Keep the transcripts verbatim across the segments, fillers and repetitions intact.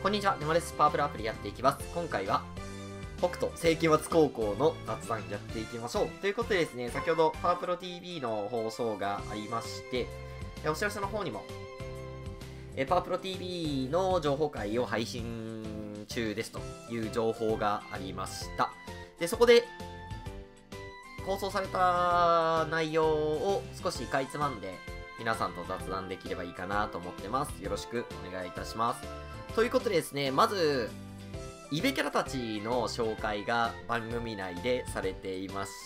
こんにちは、沼です。パワープロアプリやっていきます。今回は、北斗世紀末高校の雑談やっていきましょう。ということでですね、先ほどパワープロ ティーブイ の放送がありまして、お知らせの方にも、えパワープロ ティーブイ の情報会を配信中ですという情報がありました。で、そこで、放送された内容を少しかいつまんで、皆さんと雑談できればいいかなと思ってます。よろしくお願いいたします。ということでですね、まず、イベキャラたちの紹介が番組内でされていました。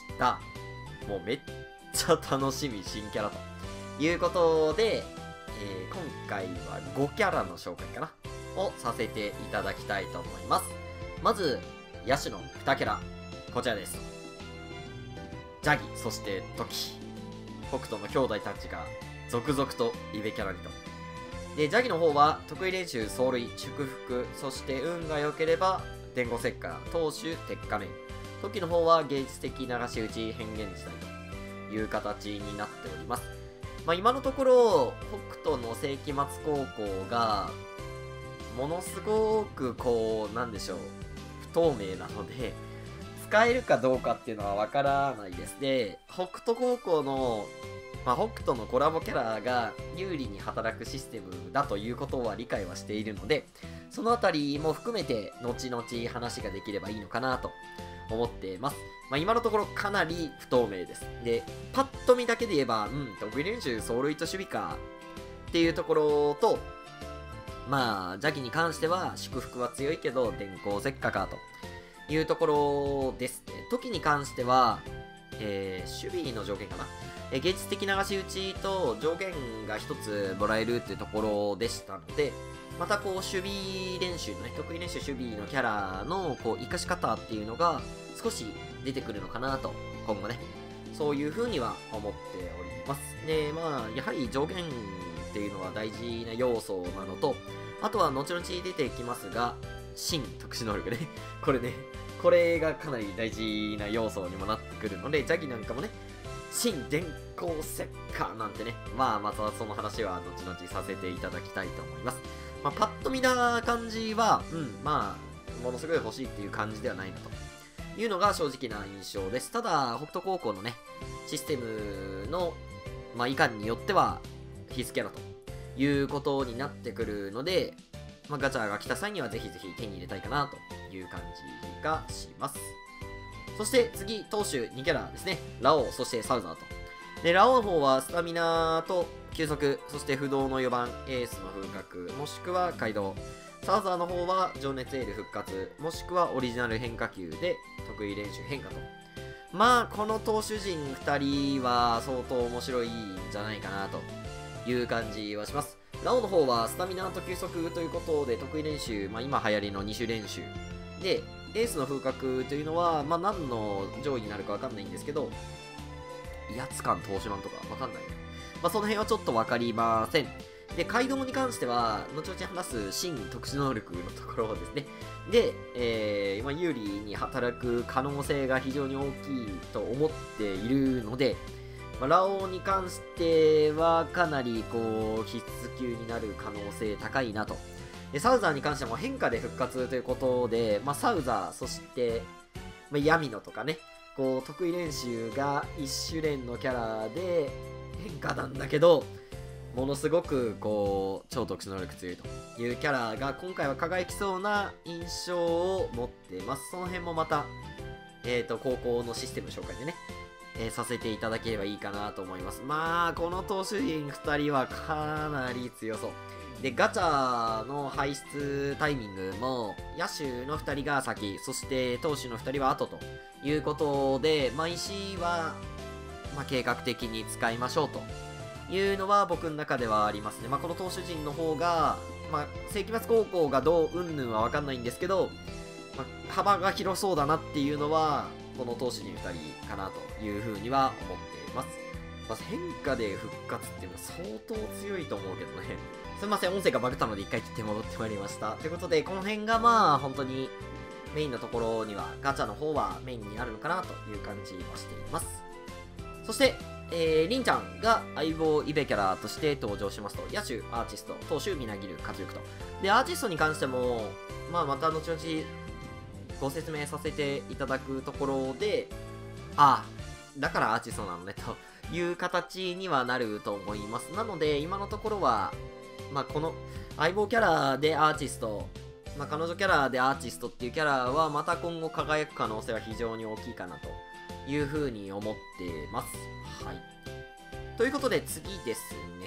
もうめっちゃ楽しみ新キャラということで、えー、今回はごキャラの紹介かなをさせていただきたいと思います。まず、野手のにキャラ、こちらです。ジャギ、そしてトキ。北斗の兄弟たちが続々とイベキャラにと。で、ジャギの方は得意練習、走塁、祝福、そして運が良ければ伝言石火、投手、鉄火面。トキの方は芸術的流し打ち、変幻自体という形になっております。まあ今のところ、北斗の世紀末高校が、ものすごくこう、なんでしょう、不透明なので、使えるかどうかっていうのはわからないです。で、北斗高校の、まあ、北斗のコラボキャラが有利に働くシステムだということは理解はしているので、そのあたりも含めて後々話ができればいいのかなと思っています。まあ、今のところかなり不透明です。で、パッと見だけで言えば、うん、得意練習、走塁と守備かっていうところと、まあ、邪気に関しては祝福は強いけど、電光石火かというところですね。時に関しては、えー、守備の条件かな。えー、芸術的流し打ちと上限が一つもらえるっていうところでしたので、またこう、守備練習のね、得意練習守備のキャラのこう、活かし方っていうのが少し出てくるのかなと、今後ね、そういう風には思っております。で、まあ、やはり上限っていうのは大事な要素なのと、あとは後々出てきますが、新特殊能力ね。これね、これがかなり大事な要素にもなってくるので、ジャギなんかもね、新電光石火なんてね、まあまたその話は後々させていただきたいと思います。まあパッと見な感じは、うん、まあ、ものすごい欲しいっていう感じではないなというのが正直な印象です。ただ、北斗高校のね、システムの、まあ、いかんによっては必須キャラということになってくるので、まあ、ガチャが来た際にはぜひぜひ手に入れたいかなという感じがします。そして次、投手にキャラですね。ラオウ、そしてサウザーと。で、ラオウの方はスタミナと球速、そして不動のよばん、エースの風格、もしくは街道。サウザーの方は情熱エール復活、もしくはオリジナル変化球で得意練習変化と。まあ、この投手陣ふたりは相当面白いんじゃないかなという感じはします。ラオウの方はスタミナと球速ということで得意練習、まあ今流行りのに種練習。で、エースの風格というのは、まあ何の上位になるかわかんないんですけど、威圧感投手マンとかわかんないね。まあその辺はちょっとわかりません。で、街道に関しては、後々話す新特殊能力のところですね。で、えー、まあ有利に働く可能性が非常に大きいと思っているので、まあ、ラオウに関してはかなりこう必須級になる可能性高いなと。でサウザーに関しても変化で復活ということで、まあ、サウザー、そして、まあ、ヤミノとかね、こう得意練習が一種連のキャラで変化なんだけど、ものすごくこう超特殊能力強いというキャラが今回は輝きそうな印象を持っています。その辺もまた、えーと、高校のシステム紹介でね、えー、させていただければいいかなと思います。まあ、この投手陣ふたりはかなり強そう。で、ガチャの排出タイミングも、野手のふたりが先、そして投手のふたりは後ということで、まあ、石は、まあ、計画的に使いましょうというのは僕の中ではありますね。まあ、この投手陣の方が、まあ、世紀末高校がどううんぬんはわかんないんですけど、まあ、幅が広そうだなっていうのは、この投手陣ふたりかなというふうには思っています。まず変化で復活っていうのは相当強いと思うけどね。すいません、音声がバグったので一回切って戻ってまいりました。ということで、この辺がまあ、本当にメインのところには、ガチャの方はメインになるのかなという感じはしています。そして、 えー、りんちゃんが相棒イベキャラとして登場しますと、野手、アーティスト、投手、みなぎる、活力と。で、アーティストに関しても、まあ、また後々ご説明させていただくところで、ああ、だからアーティストなのね、という形にはなると思います。なので、今のところは、まあ、この相棒キャラでアーティスト、まあ、彼女キャラでアーティストっていうキャラは、また今後輝く可能性は非常に大きいかなというふうに思ってます。はい。ということで、次ですね。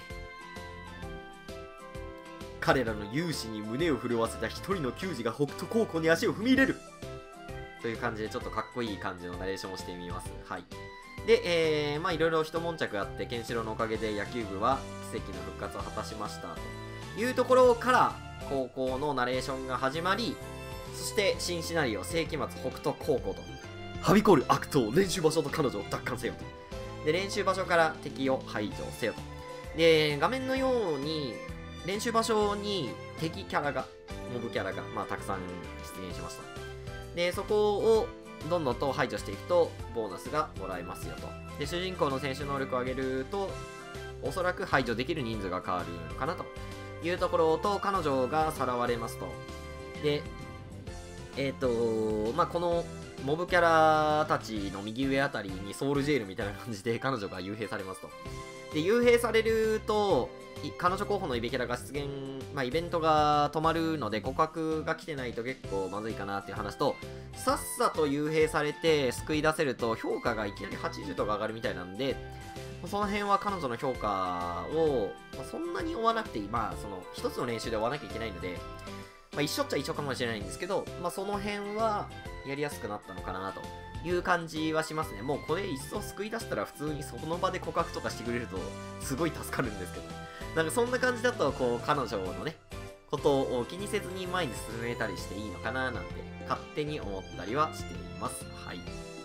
彼らの勇姿に胸を震わせた一人の球児が北斗高校に足を踏み入れるという感じで、ちょっとかっこいい感じのナレーションをしてみます。はい。で、えー、まあいろいろ一悶着あって、ケンシロウのおかげで野球部は奇跡の復活を果たしましたというところから、高校のナレーションが始まり、そして新シナリオ、世紀末北斗高校と、はびこる悪党、練習場所と彼女を奪還せよと。で、練習場所から敵を排除せよと。で、画面のように、練習場所に敵キャラが、モブキャラが、まあ、たくさん出現しました。で、そこをどんどんと排除していくと、ボーナスがもらえますよと。で、主人公の選手能力を上げると、おそらく排除できる人数が変わるのかなというところと、彼女がさらわれますと。で、えっ、ー、と、まあ、この、モブキャラたちの右上あたりにソウルジェールみたいな感じで彼女が幽閉されますと。で、幽閉されると、彼女候補のイベキャラが出現、まあ、イベントが止まるので告白が来てないと結構まずいかなっていう話と、さっさと幽閉されて救い出せると評価がいきなりはちじゅうとか上がるみたいなんで、その辺は彼女の評価を、まあ、そんなに追わなくていい、まあその一つの練習で追わなきゃいけないので、まあ、一緒っちゃ一緒かもしれないんですけど、まあ、その辺はやりやすくなったのかなという感じはしますね。もうこれ一層救い出したら普通にその場で告白とかしてくれるとすごい助かるんですけど、なんかそんな感じだとこう彼女のねことを気にせずに前に進めたりしていいのかななんて勝手に思ったりはしています。はい。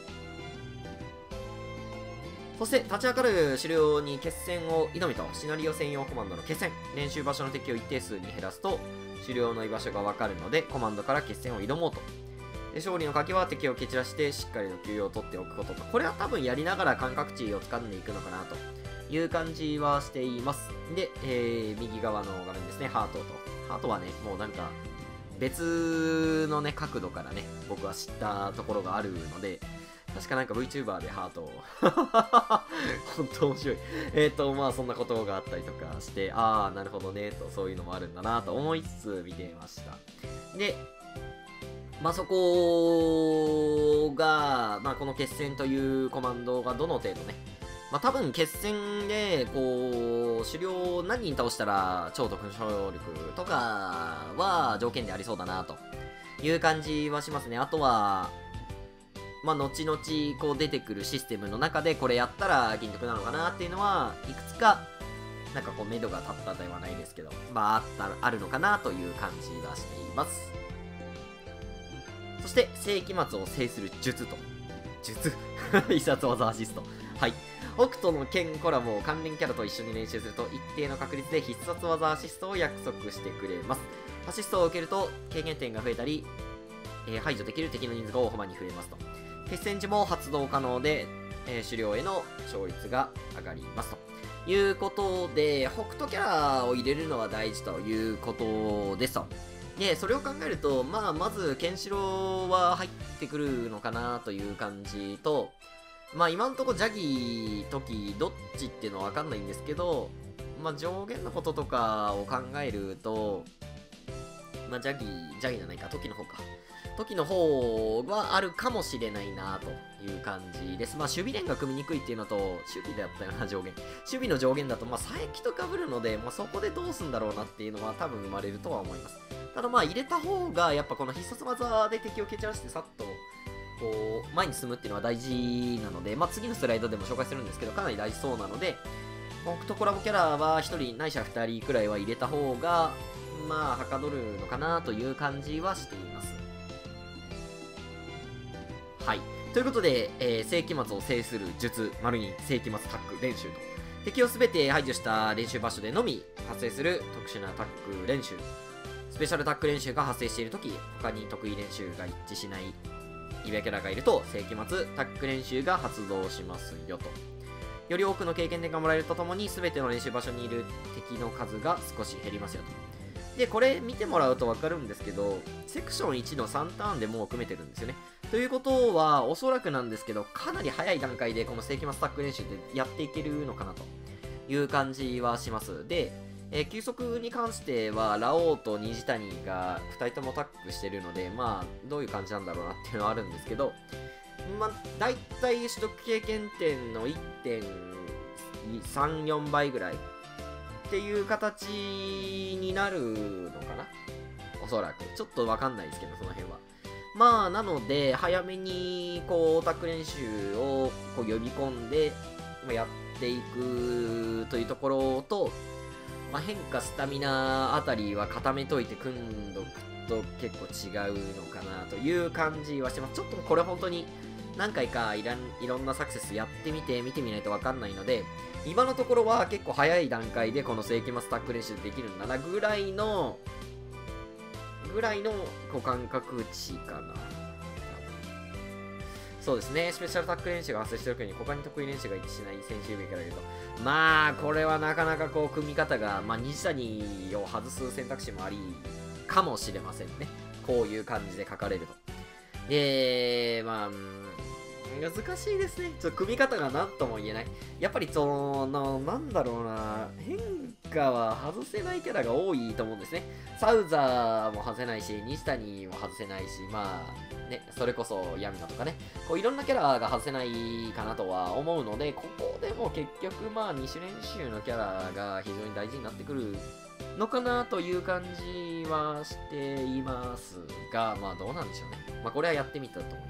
そして立ち上がる狩猟に決戦を挑みと、シナリオ専用コマンドの決戦、練習場所の敵を一定数に減らすと狩猟の居場所がわかるのでコマンドから決戦を挑もうと。で、勝利の鍵は敵を蹴散らしてしっかりと休養を取っておくことと、これは多分やりながら感覚値を掴んでいくのかなという感じはしています。で、えー、右側の画面ですね、ハートと。ハートはね、もうなんか別のね角度からね僕は知ったところがあるので、確かなんか VTuber でハートを本当面白いえっとまあそんなことがあったりとかして、ああなるほどねと、そういうのもあるんだなと思いつつ見ていました。で、まあそこが、まあこの決戦というコマンドがどの程度ね、まあ多分決戦でこう狩猟何人倒したら超特殊能力とかは条件でありそうだなという感じはしますね。あとはまあ後々こう出てくるシステムの中でこれやったら銀得なのかなっていうのはいくつかなんかこう目処が立ったではないですけど、まああったあるのかなという感じはしています。そして世紀末を制する術と術必殺技アシスト。はい。北斗の剣コラボを関連キャラと一緒に練習すると一定の確率で必殺技アシストを約束してくれます。アシストを受けると経験点が増えたり、えー、排除できる敵の人数が大幅に増えますと。決戦時も発動可能で、えー、狩猟への勝率が上がりますということで、北斗キャラを入れるのは大事ということですと。で、それを考えると、まあ、まず、ケンシロウは入ってくるのかなという感じと、まあ、今んとこジャギー、トキ、どっちっていうのはわかんないんですけど、まあ、上限のこととかを考えると、まあ、ジャギー、ジャギーじゃないか、トキの方か。トキの方はあるかもしれないなという感じです。まあ、守備連が組みにくいっていうのと、守備だったよな、上限。守備の上限だと、まあ、佐伯と被るので、まあ、そこでどうすんだろうなっていうのは多分生まれるとは思います。ただまあ、入れた方が、やっぱこの必殺技で敵を蹴散らしてさっと、こう、前に進むっていうのは大事なので、まあ、次のスライドでも紹介するんですけど、かなり大事そうなので、北斗コラボキャラはひとりないしはふたりくらいは入れた方が、まあ、はかどるのかなという感じはしています。はい。ということで、えー、世紀末を制する術、丸に世紀末タッグ練習と。敵をすべて排除した練習場所でのみ発生する特殊なタッグ練習。スペシャルタッグ練習が発生しているとき、他に得意練習が一致しないイベキャラがいると、世紀末タッグ練習が発動しますよとより多くの経験点がもらえるとともに、全ての練習場所にいる敵の数が少し減りますよと。で、これ見てもらうと分かるんですけど、セクションいちのさんターンでもう組めてるんですよね。ということは、おそらくなんですけど、かなり早い段階でこの世紀末タック練習でやっていけるのかなという感じはします。で、えー、球速に関しては、ラオウと虹谷がふたりともタックしてるので、まあ、どういう感じなんだろうなっていうのはあるんですけど、まあ、だいたい取得経験点のいってんさんよんばいぐらいっていう形になるのかな、おそらく。ちょっとわかんないですけど、その辺は。まあ、なので、早めに、こう、オタク練習をこう呼び込んで、まあ、やっていくというところと、まあ、変化、スタミナあたりは固めといて組んどくと結構違うのかなという感じはしてます。ちょっとこれ本当に何回かいらんいろんなサクセスやってみて、見てみないとわかんないので、今のところは結構早い段階でこの世紀末タック練習できるんだなぐらいの、ぐらいのこう感覚値かな。そうですね、スペシャルタック練習が発生してる時に他に得意練習が一致しない選手指から言うと、まあこれはなかなかこう組み方が、まあ、虹谷を外す選択肢もありかもしれませんね。こういう感じで書かれると。で、まあ、難しいですね。ちょっと組み方が何とも言えない。やっぱりその、なんだろうな、変化は外せないキャラが多いと思うんですね。サウザーも外せないし、虹谷も外せないし、まあ、ね、それこそヤミナとかね、こういろんなキャラが外せないかなとは思うので、ここでも結局まあに種練習のキャラが非常に大事になってくるのかなという感じはしていますが、まあどうなんでしょうね。まあこれはやってみたと思います。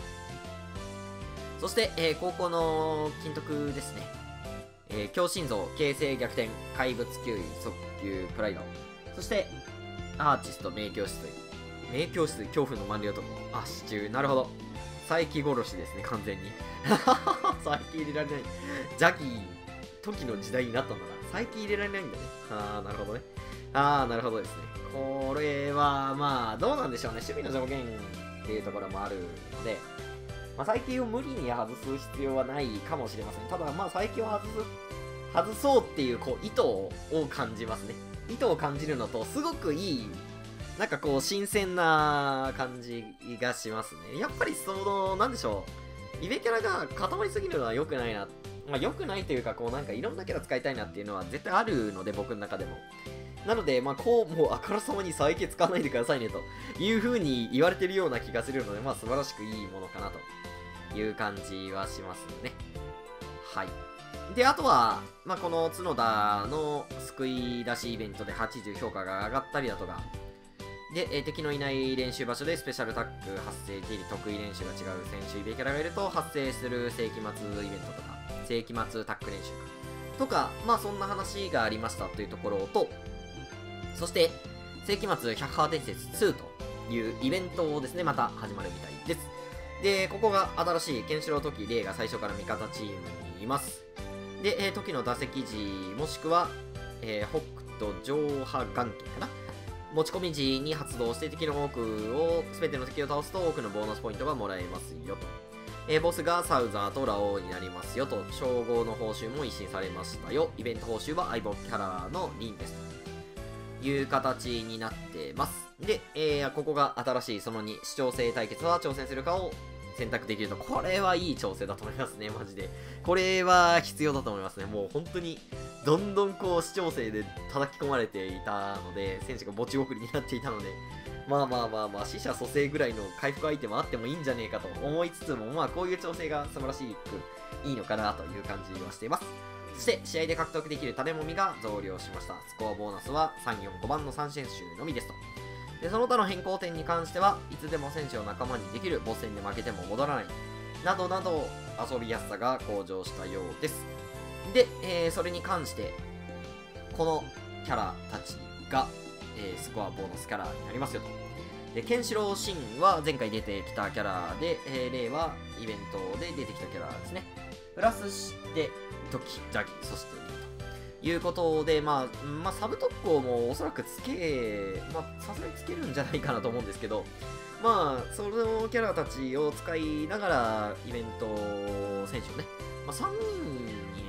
そして、えー、高校の金徳ですね。えー、強心臓、形成逆転、怪物球威、速球、プライド。そして、アーチスト、名教室。名教室、恐怖の満了男。あ、支柱。なるほど。佐伯殺しですね、完全に。佐伯入れられない。邪気、時の時代になったんだな。佐伯入れられないんだね。あー、なるほどね。あー、なるほどですね。これは、まあ、どうなんでしょうね。守備の上限っていうところもあるので、まあ、佐伯を無理に外す必要はないかもしれません。ただ、まあ、佐伯を外す、外そうっていう、こう、意図を感じますね。意図を感じるのと、すごくいい、なんかこう、新鮮な感じがしますね。やっぱり、その、なんでしょう。イベキャラが固まりすぎるのは良くないな。まあ、良くないというか、こう、なんかいろんなキャラ使いたいなっていうのは絶対あるので、僕の中でも。なので、まあ、こう、もう、あからさまに佐伯使わないでくださいね、という風に言われてるような気がするので、まあ、素晴らしくいいものかな、という感じはしますね。はい。で、あとは、まあ、この角田の救い出しイベントではちじゅう評価が上がったりだとか、で、えー、敵のいない練習場所でスペシャルタック発生時に得意練習が違う選手イベキャラがいると発生する世紀末イベントとか、世紀末タック練習とか、まあそんな話がありましたというところと、そして、世紀末百波伝説ツーというイベントをですね、また始まるみたいです。で、ここが新しいケンシロウトキレイが最初から味方チームにいます。で、えー、時の打席時、もしくは、えー、北斗上波眼形かな、持ち込み時に発動して敵の多くを、すべての敵を倒すと多くのボーナスポイントがもらえますよと。えー、ボスがサウザーとラオウになりますよと。称号の報酬も一新されましたよ。イベント報酬は相棒キャラのリンですという形になってます。で、えー、ここが新しいそのに、視聴性対決は挑戦するかを選択できると。これはいい調整だと思いますね、マジで。これは必要だと思いますね。もう本当に、どんどんこう、視聴性で叩き込まれていたので、選手が墓地送りになっていたので、まあまあまあまあ、死者蘇生ぐらいの回復アイテムあってもいいんじゃねえかと思いつつも、まあこういう調整が素晴らしくいいのかなという感じはしています。そして、試合で獲得できる種もみが増量しました。スコアボーナスはさん、よん、ごばんのさん選手のみですと。で、その他の変更点に関しては、いつでも選手を仲間にできる、ボス戦で負けても戻らない、などなど遊びやすさが向上したようです。で、えー、それに関して、このキャラたちが、えー、スコアボーナスキャラになりますよと。で、ケンシロウシンは前回出てきたキャラで、えー、レイはイベントで出てきたキャラですね。プラスして、トキ、ジャギ、そしてということで、まあ、まあ、サブ特攻もおそらくつけ、まあ、さすがにつけるんじゃないかなと思うんですけど、まあ、そのキャラたちを使いながら、イベント選手をね、まあ、さんにん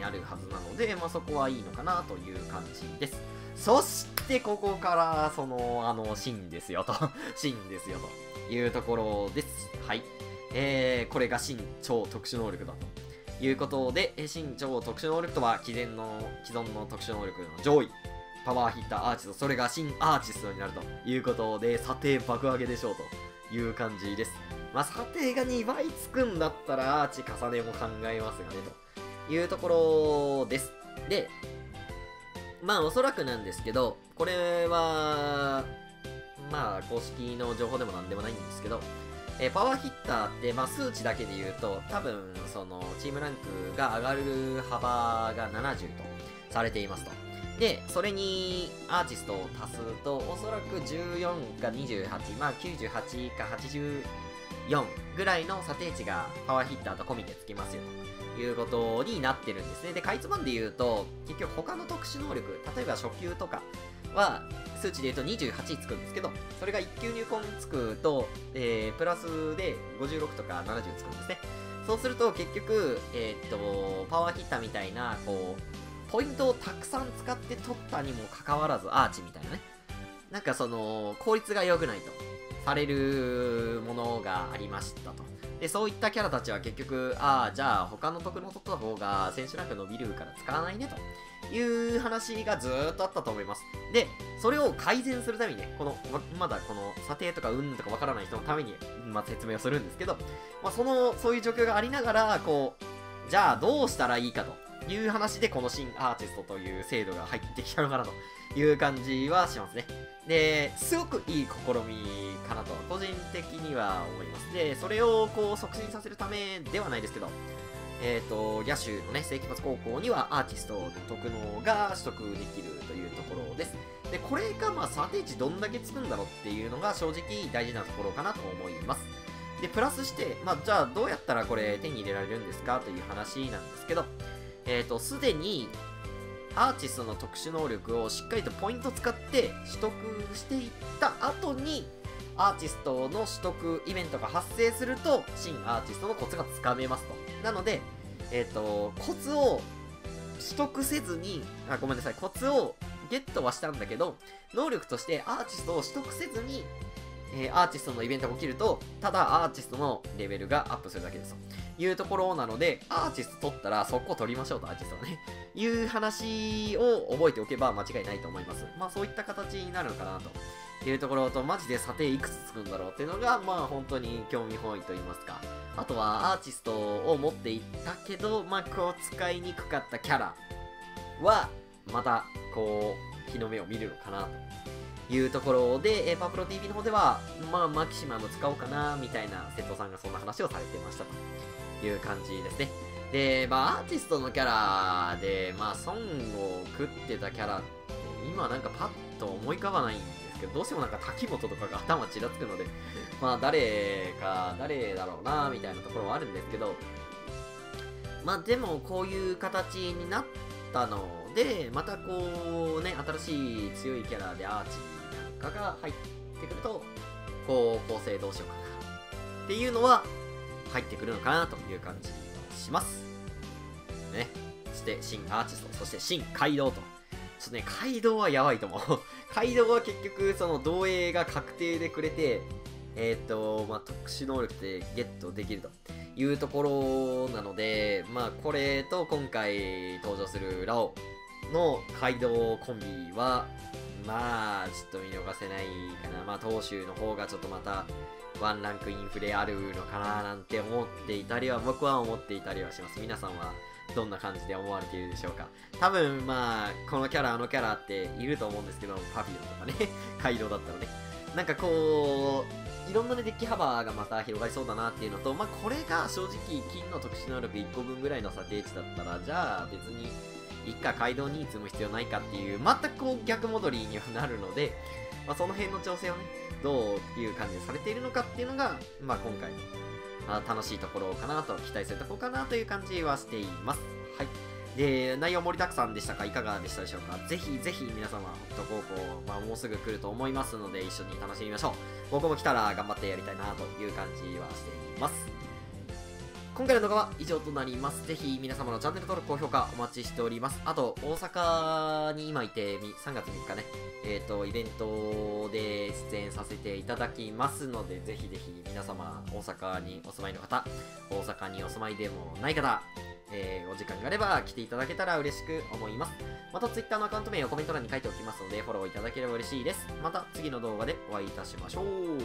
にあるはずなので、まあ、そこはいいのかなという感じです。そしてここからそのあのシーンですよとシーンですよというところです。はい、えー、これが新超特殊能力だということで、新超特殊能力とは既存の既存の特殊能力の上位パワーヒッターアーティスト、それが新アーティストになるということで、査定爆上げでしょうという感じです。まあ、査定がにばいつくんだったらアーチ重ねも考えますよねというところです。で、まあおそらくなんですけど、これはまあ公式の情報でもなんでもないんですけど、えー、パワーヒッターって、まあ、数値だけで言うと多分そのチームランクが上がる幅がななじゅうとされていますと。で、それにアーティストを足すとおそらくじゅうよんかにじゅうはち、まあきゅうじゅうはちかはちじゅうよんぐらいの査定値がパワーヒッターと込みでつきますよということになってるんですね。で、かいつまんで言うと結局他の特殊能力、例えば初級とかは数値で言うとにじゅうはちつくんですけど、それがいっ級入魂つくと、えー、プラスでごじゅうろくとかななじゅうつくんですね。そうすると結局、えー、っとパワーヒッターみたいなこうポイントをたくさん使って取ったにもかかわらずアーチみたいなね、なんかその効率が良くないとされるものがありましたと。で、そういったキャラたちは結局、ああ、じゃあ他の得の取った方が選手ランク伸びるから使わないねという話がずーっとあったと思います。で、それを改善するためにね、この、まだこの査定とか運とかわからない人のために、まあ、説明をするんですけど、まあ、その、そういう状況がありながら、こう、じゃあどうしたらいいかという話で、この新アーティストという制度が入ってきたのかなという感じはしますね。で、すごくいい試みかなと、個人的には思います。で、それをこう促進させるためではないですけど、えっと、野手のね、世紀末高校にはアーティストの特能が取得できるというところです。で、これがまあ査定値どんだけつくんだろうっていうのが正直大事なところかなと思います。で、プラスして、まあ、じゃあどうやったらこれ手に入れられるんですかという話なんですけど、えっと、すでにアーティストの特殊能力をしっかりとポイント使って取得していった後にアーティストの取得イベントが発生すると新アーティストのコツがつかめますと。なので、えっと、コツを取得せずに、あ、ごめんなさい、コツをゲットはしたんだけど、能力としてアーティストを取得せずに、えー、アーティストのイベントが起きると、ただアーティストのレベルがアップするだけですというところなので、アーティスト取ったら速攻取りましょうと、アーティストをね、いう話を覚えておけば間違いないと思います。まあそういった形になるのかなというところと、マジで査定いくつつくんだろうっていうのが、まあ本当に興味本位と言いますか。あとはアーティストを持っていったけど、まあこう使いにくかったキャラは、またこう、日の目を見るのかなというところで、えー、パワプロ ティーブイ の方では、まあマキシマム使おうかなみたいな瀬戸さんがそんな話をされてましたという感じですね。で、まあアーティストのキャラで、まあ損を食ってたキャラって、今なんかパッと思い浮かばないんですけど、どうしてもなんか滝本とかが頭ちらつくので、まあ誰か、誰だろうなみたいなところはあるんですけど、まあでもこういう形になったので、またこうね、新しい強いキャラでアーチなんかが入ってくると、こう構成どうしようかなっていうのは入ってくるのかなという感じがします。ね。そして新アーティスト、そして新街道と。ちょっとね、街道はやばいと思う。街道は結局その同影が確定でくれて、えっと、まあ、特殊能力でゲットできるというところなので、まあ、これと今回登場するラオの街道コンビは、まあ、ちょっと見逃せないかな。まあ、東州の方がちょっとまた、ワンランクインフレあるのかななんて思っていたりは、僕は思っていたりはします。皆さんはどんな感じで思われているでしょうか。多分、まあ、このキャラ、あのキャラっていると思うんですけど、パピオとかね、街道だったらね。なんかこう、いろんなね、デッキ幅がまた広がりそうだなっていうのと、まあ、これが正直、金の特殊能力いっこぶんぐらいの査定値だったら、じゃあ別に、いっか街道に積む必要ないかっていう、全くこう逆戻りにはなるので、まあ、その辺の調整をね、どういう感じでされているのかっていうのが、まあ、今回のあ楽しいところかなと、期待するところかなという感じはしています。はい。で、内容盛りだくさんでしたかいかがでしたでしょうか。ぜひぜひ皆様、北斗高校、まあ、もうすぐ来ると思いますので、一緒に楽しみましょう。僕も来たら頑張ってやりたいなという感じはしています。 今回の動画は以上となります。ぜひ皆様のチャンネル登録、高評価お待ちしております。あと、大阪に今いて、さんがつみっかね、えっと、イベントで出演させていただきますので、ぜひぜひ皆様、大阪にお住まいの方、大阪にお住まいでもない方、えー、お時間があれば来ていただけたら嬉しく思います。また Twitter のアカウント名をコメント欄に書いておきますので、フォローいただければ嬉しいです。また次の動画でお会いいたしましょう。